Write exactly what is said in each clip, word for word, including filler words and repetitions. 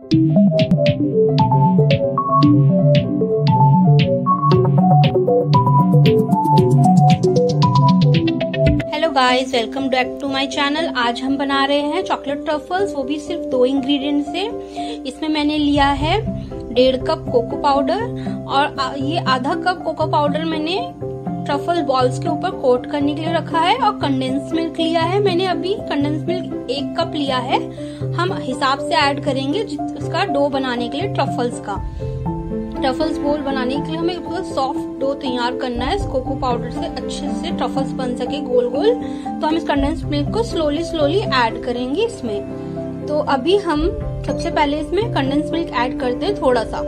Hello guys, welcome back to my channel. आज हम बना रहे हैं चॉकलेट ट्रफल्स, वो भी सिर्फ दो इंग्रेडिएंट से। इसमें मैंने लिया है डेढ़ कप कोको पाउडर और ये आधा कप कोको पाउडर मैंने ट्रफल बॉल्स के ऊपर कोट करने के लिए रखा है। और कंडेंस मिल्क लिया है मैंने, अभी कंडेंस मिल्क एक कप लिया है। हम हिसाब से ऐड करेंगे उसका डो बनाने के लिए, ट्रफल्स का। ट्रफल्स बोल बनाने के लिए हमें पूरा सॉफ्ट डो तैयार करना है। इस कोको पाउडर से अच्छे से ट्रफल्स बन सके गोल गोल। तो हम इस कंडेंस्ड मिल्क को स्लोली स्लोली ऐड करेंगे इसमें। तो अभी हम सबसे पहले इसमें कंडेंस्ड मिल्क ऐड करते हैं थोड़ा सा।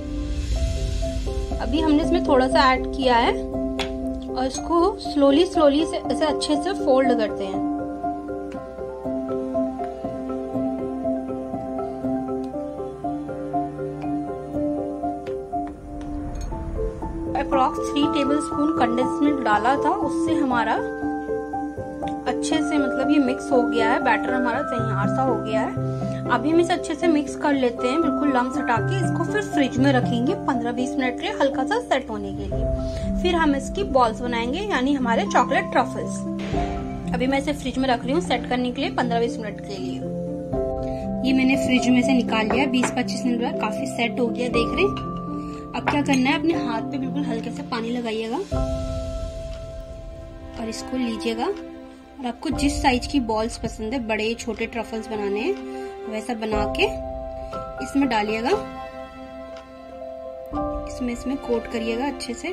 अभी हमने इसमें थोड़ा सा ऐड किया है और इसको स्लोली स्लोली से ऐसे अच्छे से फोल्ड करते हैं। Approx three tablespoon condensed milk डाला था, उससे हमारा अच्छे से मतलब ये मिक्स हो गया है। बैटर हमारा तैयार सा हो गया है। अभी हम इसे अच्छे से मिक्स कर लेते हैं, बिल्कुल लम्स हटा के। इसको फिर फ्रिज में रखेंगे पंद्रह बीस मिनट के लिए, हल्का सा सेट होने के लिए। फिर हम इसकी बॉल्स बनाएंगे, यानी हमारे चॉकलेट ट्रफल्स। अभी मैं इसे फ्रिज में रख रही हूँ सेट करने के लिए पंद्रह बीस मिनट के लिए। ये मैंने फ्रिज में से निकाल लिया, बीस पच्चीस मिनट बाद काफी सेट हो गया, देख रहे। अब क्या करना है, अपने हाथ पे बिल्कुल हल्के से पानी लगाइएगा और इसको लीजिएगा। और आपको जिस साइज की बॉल्स पसंद है, बड़े छोटे ट्रफल्स बनाने हैं, वैसा बना के इसमें डालिएगा। इसमें इसमें कोट करिएगा अच्छे से।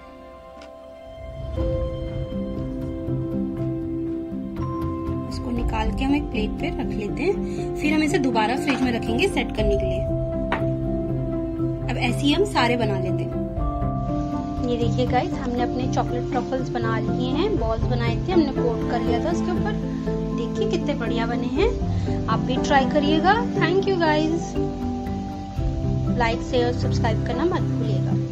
इसको निकाल के हम एक प्लेट पे रख लेते हैं। फिर हम इसे दोबारा फ्रिज में रखेंगे सेट करने के लिए। अब ऐसे ही हम सारे बना लेते हैं। ये देखिए गाइस, हमने अपने चॉकलेट ट्रफल्स बना लिए हैं। बॉल्स बनाए थे, हमने कोट कर लिया था उसके ऊपर। देखिए कितने बढ़िया बने हैं। आप भी ट्राई करिएगा। Thank you guys. Like share subscribe करना मत भूलिएगा।